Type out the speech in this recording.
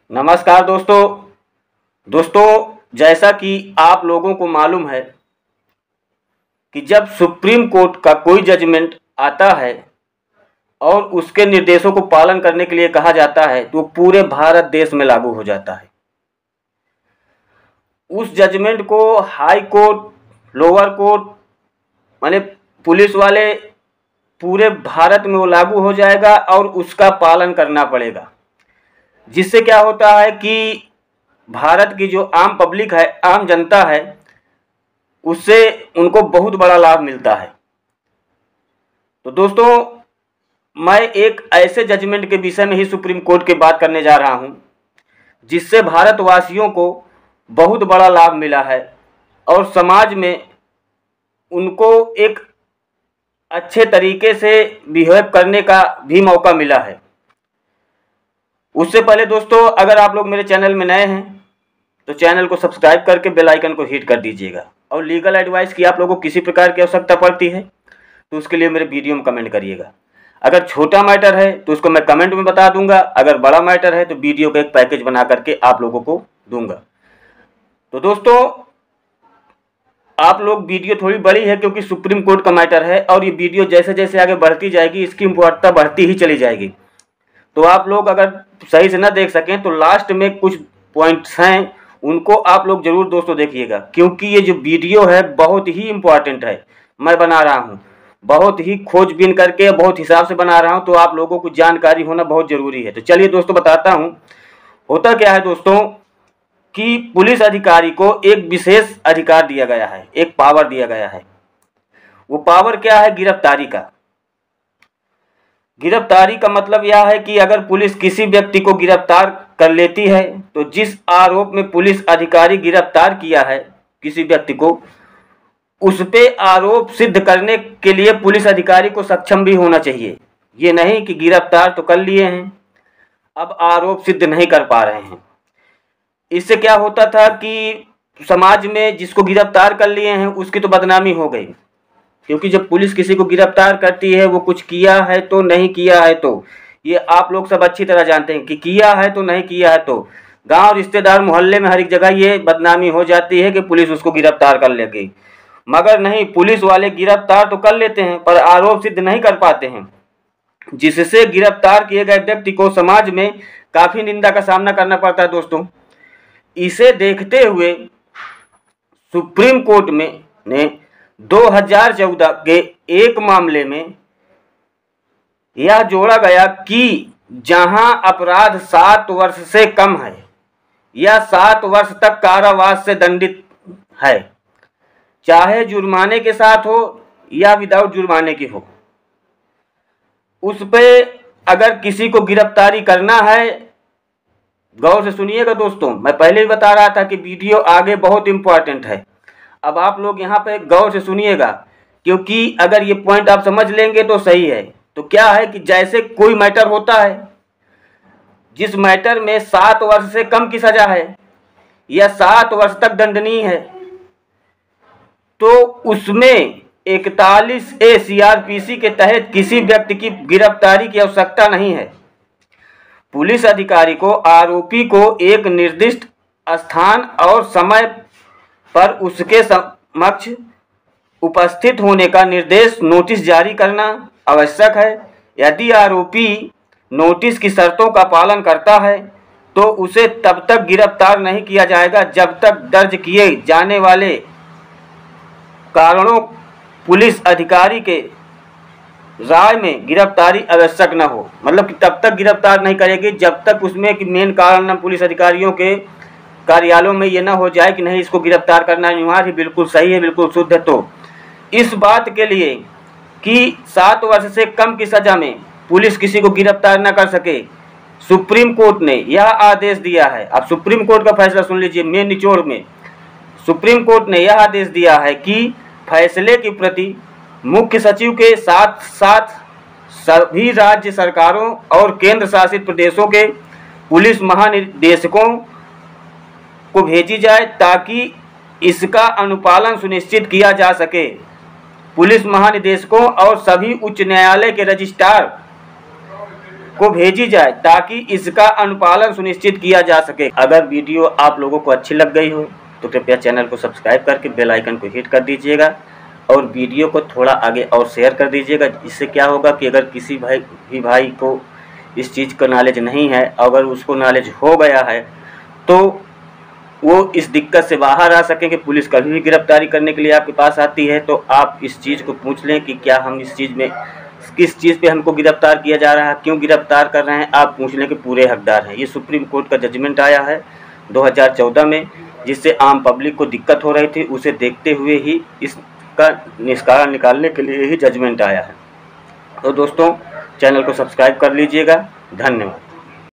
नमस्कार दोस्तों, जैसा कि आप लोगों को मालूम है कि जब सुप्रीम कोर्ट का कोई जजमेंट आता है और उसके निर्देशों को पालन करने के लिए कहा जाता है तो पूरे भारत देश में लागू हो जाता है। उस जजमेंट को हाई कोर्ट, लोअर कोर्ट माने पुलिस वाले पूरे भारत में वो लागू हो जाएगा और उसका पालन करना पड़ेगा। जिससे क्या होता है कि भारत की जो आम पब्लिक है, आम जनता है, उससे उनको बहुत बड़ा लाभ मिलता है। तो दोस्तों, मैं एक ऐसे जजमेंट के विषय में ही सुप्रीम कोर्ट की बात करने जा रहा हूं जिससे भारतवासियों को बहुत बड़ा लाभ मिला है और समाज में उनको एक अच्छे तरीके से बिहेव करने का भी मौका मिला है। उससे पहले दोस्तों, अगर आप लोग मेरे चैनल में नए हैं तो चैनल को सब्सक्राइब करके बेल आइकन को हिट कर दीजिएगा। और लीगल एडवाइस की आप लोगों को किसी प्रकार की आवश्यकता पड़ती है तो उसके लिए मेरे वीडियो में कमेंट करिएगा। अगर छोटा मैटर है तो उसको मैं कमेंट में बता दूंगा, अगर बड़ा मैटर है तो वीडियो का एक पैकेज बना करके आप लोगों को दूंगा। तो दोस्तों, आप लोग, वीडियो थोड़ी बड़ी है क्योंकि सुप्रीम कोर्ट का मैटर है और ये वीडियो जैसे जैसे आगे बढ़ती जाएगी इसकी इम्पोर्टेंस बढ़ती ही चली जाएगी। तो आप लोग अगर सही से ना देख सकें तो लास्ट में कुछ पॉइंट्स हैं, उनको आप लोग जरूर दोस्तों देखिएगा, क्योंकि ये जो वीडियो है बहुत ही इम्पोर्टेंट है। मैं बना रहा हूँ बहुत ही खोजबीन करके, बहुत हिसाब से बना रहा हूँ, तो आप लोगों को जानकारी होना बहुत ज़रूरी है। तो चलिए दोस्तों बताता हूँ। होता क्या है दोस्तों कि पुलिस अधिकारी को एक विशेष अधिकार दिया गया है, एक पावर दिया गया है। वो पावर क्या है? गिरफ्तारी का। गिरफ्तारी का मतलब यह है कि अगर पुलिस किसी व्यक्ति को गिरफ्तार कर लेती है तो जिस आरोप में पुलिस अधिकारी गिरफ्तार किया है किसी व्यक्ति को, उस पे आरोप सिद्ध करने के लिए पुलिस अधिकारी को सक्षम भी होना चाहिए। ये नहीं कि गिरफ्तार तो कर लिए हैं, अब आरोप सिद्ध नहीं कर पा रहे हैं। इससे क्या होता था कि समाज में जिसको गिरफ्तार कर लिए हैं उसकी तो बदनामी हो गई, क्योंकि जब पुलिस किसी को गिरफ्तार करती है वो कुछ किया है तो नहीं किया है, तो ये आप लोग सब अच्छी तरह जानते हैं कि किया है तो नहीं किया है, तो गांव, रिश्तेदार, मोहल्ले में हर एक जगह ये बदनामी हो जाती है कि पुलिस उसको गिरफ्तार कर ले गई। मगर नहीं, पुलिस वाले गिरफ्तार तो कर लेते हैं पर आरोप सिद्ध नहीं कर पाते हैं, जिससे गिरफ्तार किए गए व्यक्ति को समाज में काफ़ी निंदा का सामना करना पड़ता है दोस्तों। इसे देखते हुए सुप्रीम कोर्ट में ने 2014 के एक मामले में यह जोड़ा गया कि जहां अपराध 7 वर्ष से कम है या 7 वर्ष तक कारावास से दंडित है, चाहे जुर्माने के साथ हो या विदाउट जुर्माने की हो, उस पे अगर किसी को गिरफ्तारी करना है, गौर से सुनिएगा दोस्तों, मैं पहले ही बता रहा था कि वीडियो आगे बहुत इंपॉर्टेंट है। अब आप लोग यहाँ पे गौर से सुनिएगा, क्योंकि अगर ये पॉइंट आप समझ लेंगे तो सही है। तो क्या है कि जैसे कोई मैटर होता है जिस मैटर में 7 वर्ष से कम की सजा है या 7 वर्ष तक दंडनीय है, तो उसमें 41A CRPC के तहत किसी व्यक्ति की गिरफ्तारी की आवश्यकता नहीं है। पुलिस अधिकारी को आरोपी को एक निर्दिष्ट स्थान और समय पर उसके समक्ष उपस्थित होने का निर्देश नोटिस जारी करना आवश्यक है। यदि आरोपी नोटिस की शर्तों का पालन करता है तो उसे तब तक गिरफ्तार नहीं किया जाएगा जब तक दर्ज किए जाने वाले कारणों पुलिस अधिकारी के राय में गिरफ्तारी आवश्यक न हो। मतलब कि तब तक गिरफ्तार नहीं करेगी जब तक उसमें कि मेन कारण पुलिस अधिकारियों के कार्यालयों में ये ना हो जाए कि नहीं, इसको गिरफ्तार करना अनिवार्य है, बिल्कुल सही है, बिल्कुल शुद्ध है। तो इस बात के लिए कि 7 वर्ष से कम की सजा में पुलिस किसी को गिरफ्तार न कर सके, सुप्रीम कोर्ट ने यह आदेश दिया है। अब सुप्रीम कोर्ट का फैसला सुन लीजिए। मेन निचोड़ में सुप्रीम कोर्ट ने यह आदेश दिया है कि फैसले की प्रति मुख्य सचिव के साथ साथ सभी राज्य सरकारों और केंद्र शासित प्रदेशों के पुलिस महानिदेशकों को भेजी जाए ताकि इसका अनुपालन सुनिश्चित किया जा सके। पुलिस महानिदेशकों और सभी उच्च न्यायालय के रजिस्ट्रार को भेजी जाए ताकि इसका अनुपालन सुनिश्चित किया जा सके। अगर वीडियो आप लोगों को अच्छी लग गई हो तो कृपया चैनल को सब्सक्राइब करके बेल आइकन को हिट कर दीजिएगा और वीडियो को थोड़ा आगे और शेयर कर दीजिएगा। इससे क्या होगा कि अगर किसी भाई को इस चीज़ का नॉलेज नहीं है, अगर उसको नॉलेज हो गया है तो वो इस दिक्कत से बाहर आ सके कि पुलिस कभी भी गिरफ्तारी करने के लिए आपके पास आती है तो आप इस चीज़ को पूछ लें कि क्या हम इस चीज़ में किस चीज़ पे हमको गिरफ्तार किया जा रहा है, क्यों गिरफ्तार कर रहे हैं, आप पूछ लें कि पूरे हकदार हैं। ये सुप्रीम कोर्ट का जजमेंट आया है 2014 में, जिससे आम पब्लिक को दिक्कत हो रही थी, उसे देखते हुए ही इसका निष्कर्ष निकालने के लिए ही जजमेंट आया है। तो दोस्तों चैनल को सब्सक्राइब कर लीजिएगा। धन्यवाद।